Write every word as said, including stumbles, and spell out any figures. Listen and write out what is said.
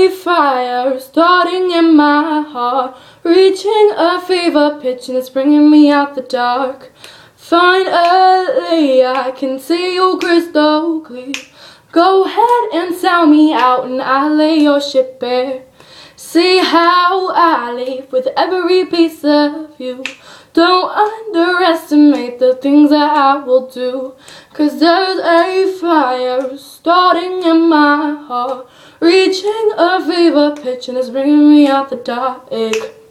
a fire starting in my heart, reaching a fever pitch and it's bringing me out the dark. Finally, I can see you crystal clear. Go ahead and sell me out and I'll lay your ship bare. See how I leave with every piece of you. Don't underestimate the things that I will do, 'cause there's a fire starting in my heart, reaching a fever pitch and it's bringing me out the dark.